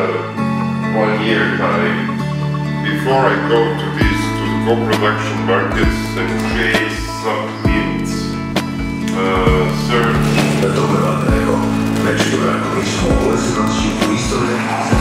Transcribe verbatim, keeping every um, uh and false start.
uh, one year time before I go to this to the co-production markets and create submit uh, search. To była tego, lecz która kogoś mogła znosić w historię.